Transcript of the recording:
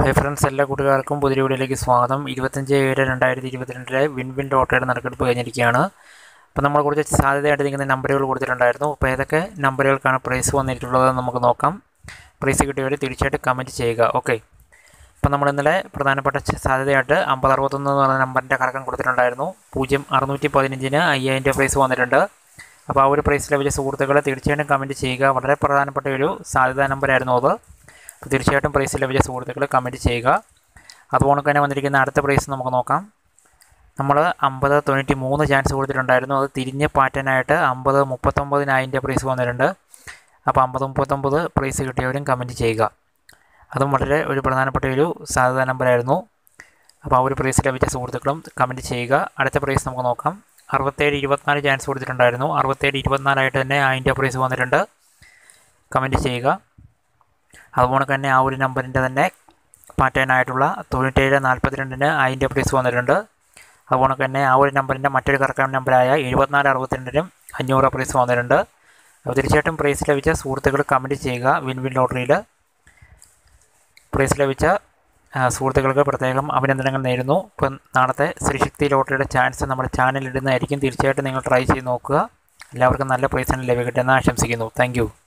Hi friends, എല്ലാ കൂട്ടുകാർക്കും പുതിയ വീഡിയോയിലേക്ക് സ്വാഗതം. 25/7/2022 വിൻ ലോട്ടറിയുടെ നറുക്കെടുപ്പ് കഴിഞ്ഞിരിക്കുകയാണ്. അപ്പോൾ നമ്മൾ കുറച്ച് സാധ്യതയായിട്ട് നിൽക്കുന്ന നമ്പറുകൾ കൊടുത്തിട്ടുണ്ടായിരുന്നു. അപ്പോൾ ഏതൊക്കെ നമ്പറുകൾക്കാണ് പ്രൈസ് വന്നിട്ടുള്ളത് നമുക്ക് നോക്കാം. പ്രൈസ് കിട്ടിയവർ തീർച്ചയായിട്ടും കമൻറ്റ് ചെയ്യുക. ഓക്കെ, അപ്പോൾ നമ്മൾ ഇന്നലെ പ്രധാനപ്പെട്ട സാധ്യതയായിട്ട് 5061 എന്ന് പറഞ്ഞ നമ്പറിൻ്റെ കറക്കം കൊടുത്തിട്ടുണ്ടായിരുന്നു. 0615-ന് 5000 പ്രൈസ് വന്നിട്ടുണ്ട്. അപ്പോൾ ആ ഒരു പ്രൈസ് ലഭിച്ച സുഹൃത്തുക്കളെ തീർച്ചയായിട്ടും കമൻറ്റ് ചെയ്യുക. വളരെ പ്രധാനപ്പെട്ട ഒരു സാധ്യതാ നമ്പറായിരുന്നു അത്. അപ്പോൾ തീർച്ചയായിട്ടും പ്രൈസ് ലഭിച്ച സുഹൃത്തുക്കൾ കമൻറ്റ് ചെയ്യുക. അതുപോലെ തന്നെ വന്നിരിക്കുന്ന അടുത്ത പ്രൈസ് നമുക്ക് നോക്കാം. നമ്മൾ 50-93 ചാൻസ് കൊടുത്തിട്ടുണ്ടായിരുന്നു. അത് തിരിഞ്ഞ് പാറ്റേനായിട്ട് 50-39 പ്രൈസ് വന്നിട്ടുണ്ട്. അപ്പോൾ 50-39 പ്രൈസ് കിട്ടിയവരും കമൻറ്റ് ചെയ്യുക. അതും വളരെ ഒരു പ്രധാനപ്പെട്ട ഒരു സാധ്യതാ നമ്പറായിരുന്നു. അപ്പോൾ ആ ഒരു പ്രൈസ് ലഭിച്ച സുഹൃത്തുക്കളും കമൻറ്റ് ചെയ്യുക. അടുത്ത പ്രൈസ് നമുക്ക് നോക്കാം. 67-24 ചാൻസ് കൊടുത്തിട്ടുണ്ടായിരുന്നു. 67-24 തന്നെ 1000 പ്രൈസ് വന്നിട്ടുണ്ട്. കമൻറ്റ് ചെയ്യുക. അതുപോലെ തന്നെ ആ ഒരു നമ്പറിൻ്റെ തന്നെ പാറ്റേണായിട്ടുള്ള 97-42-ന് 1000 പ്രൈസ് വന്നിട്ടുണ്ട്. അതുപോലെ തന്നെ ആ ഒരു നമ്പറിൻ്റെ മറ്റൊരു കറക്കം നമ്പറായ 74-62-നും 500 പ്രൈസ് വന്നിട്ടുണ്ട്. അപ്പോൾ തീർച്ചയായിട്ടും പ്രൈസ് ലഭിച്ച സുഹൃത്തുക്കൾ കമൻറ്റ് ചെയ്യുക. വിൻ ലോട്ടറിയിൽ പ്രൈസ് ലഭിച്ച സുഹൃത്തുക്കൾക്ക് പ്രത്യേകം അഭിനന്ദനങ്ങൾ നേരുന്നു. ഇപ്പം നാളത്തെ ശ്രീശക്തി ലോട്ടറിയുടെ ചാൻസ് നമ്മുടെ ചാനലിൽ ഇടുന്നതായിരിക്കും. തീർച്ചയായിട്ടും നിങ്ങൾ ട്രൈ ചെയ്ത് നോക്കുക. എല്ലാവർക്കും നല്ല പ്രൈസ് തന്നെ ലഭിക്കട്ടെ എന്ന് ആശംസിക്കുന്നു. താങ്ക്